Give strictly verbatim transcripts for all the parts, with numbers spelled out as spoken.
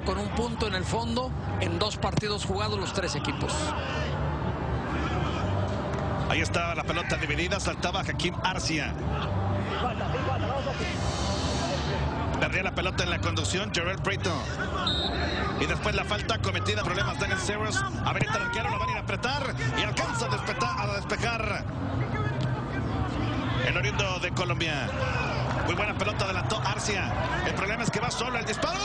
con un punto en el fondo en dos partidos jugados los tres equipos. Ahí estaba la pelota dividida, saltaba Hakim Arcia. Perdía la pelota en la conducción Gerald Brito. Y después la falta cometida, problemas Daniel Severus. Habilita el arquero, lo van a ir a apretar y alcanza a despejar, a despejar el oriundo de Colombia. Muy buena pelota, adelantó Arcia. El problema es que va solo el disparo.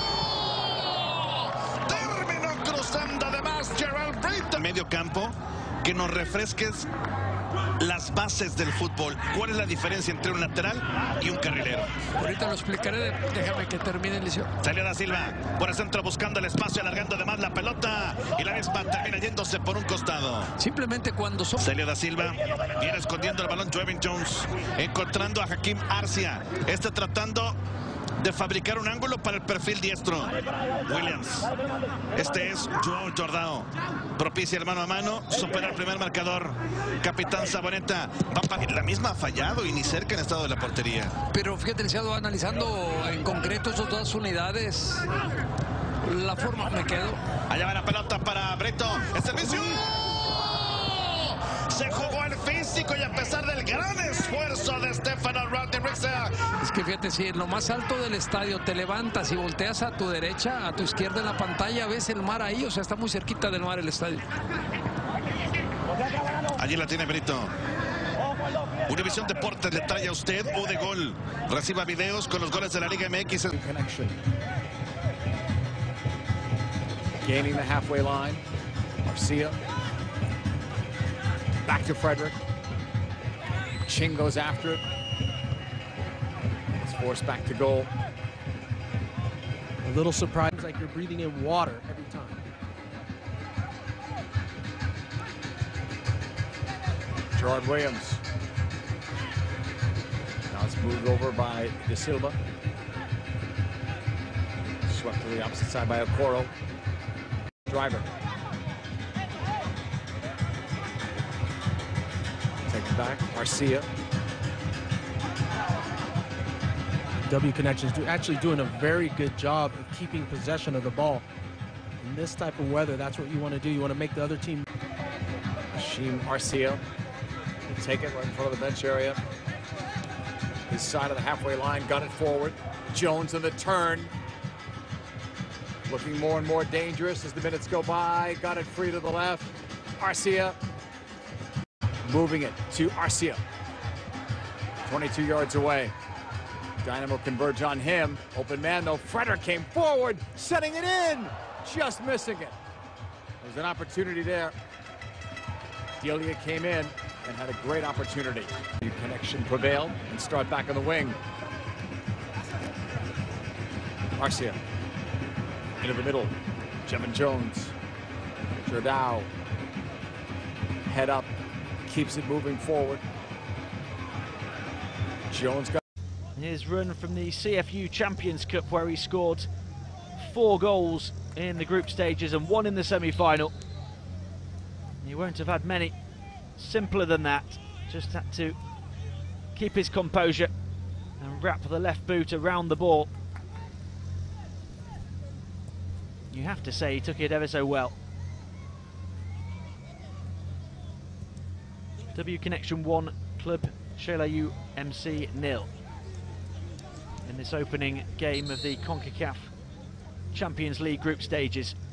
Terminó cruzando además Gerald Brito. Medio campo, que nos refresques las bases del fútbol. ¿Cuál es la diferencia entre un lateral y un carrilero? Ahorita lo explicaré, déjame que termine el inicio. Salió Da Silva por el centro buscando el espacio, alargando además la pelota y la misma termina yéndose por un costado. Simplemente cuando son... Salió Da Silva, viene escondiendo el balón Drevin Jones, encontrando a Hakim Arcia, este tratando de fabricar un ángulo para el perfil diestro. Williams, este es Joao Jordao, propicia el mano a mano, supera el primer marcador. Capitán Sabaneta, la misma ha fallado y ni cerca en estado de la portería. Pero fíjate, licenciado, analizando en concreto esas dos unidades, la forma me quedo. Allá va la pelota para Brito, el servicio. Se jugó el físico y a pesar del gran esfuerzo de Stefano Rodriguez. Es que fíjate, si en lo más alto del estadio te levantas y volteas a tu derecha, a tu izquierda en la pantalla, ves el mar ahí, o sea, está muy cerquita del mar el estadio. Allí la tiene Brito. Univisión Deportes le trae a usted O de Gol. Reciba videos con los goles de la Liga M X. Gaining the halfway line. Arcia. Back to Frederick. Ching goes after it. It's forced back to goal. A little surprised, like you're breathing in water every time. Gerard Williams. Now it's moved over by Da Silva. Swept to the opposite side by Okoro. Driver. Taken back, Arcia. W Connections do, actually doing a very good job of keeping possession of the ball. In this type of weather, that's what you want to do. You want to make the other team. Hashim Arcia. They take it right in front of the bench area. His side of the halfway line, gun it forward. Jones in the turn. Looking more and more dangerous as the minutes go by. Got it free to the left. Arcia. Moving it to Arcia. twenty-two yards away. Dynamo converge on him. Open man though. Frederick came forward, setting it in. Just missing it. There's an opportunity there. Delia came in and had a great opportunity. New connection prevailed and start back on the wing. Arcia. Into the middle. Jevin Jones. Jordao. Head up. Keeps it moving forward. Jones got his run from the C F U Champions Cup, where he scored four goals in the group stages and one in the semi-final. He won't have had many simpler than that. Just had to keep his composure and wrap the left boot around the ball. You have to say he took it ever so well. W Connection one, Club Shela U M C nil. In this opening game of the CONCACAF Champions League group stages.